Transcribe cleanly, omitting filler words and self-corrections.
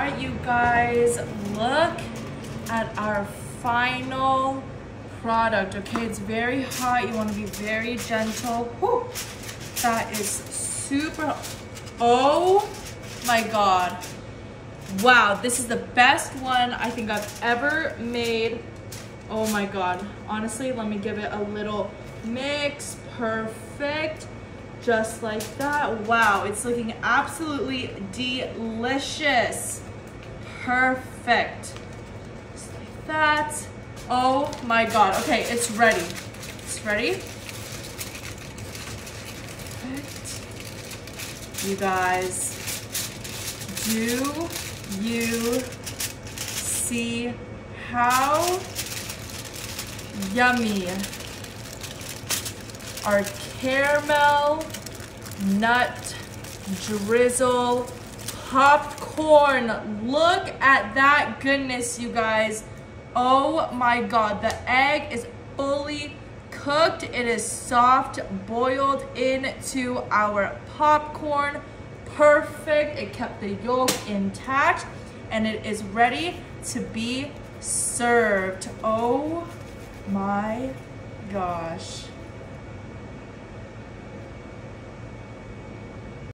right, you guys, look at our final product. Okay, it's very hot. You want to be very gentle. Whew. That is super. Oh my God. Wow, this is the best one I think I've ever made. Oh my God. Honestly, let me give it a little mix. Perfect. Just like that. Wow, it's looking absolutely delicious. Perfect. Just like that. Oh my God. Okay, it's ready. It's ready. Perfect. You guys, do you see how yummy our caramel nut drizzle popcorn? Look at that goodness, you guys. Oh my God, the egg is fully cooked. It is soft boiled into our popcorn. Perfect. It kept the yolk intact and it is ready to be served. Oh my gosh.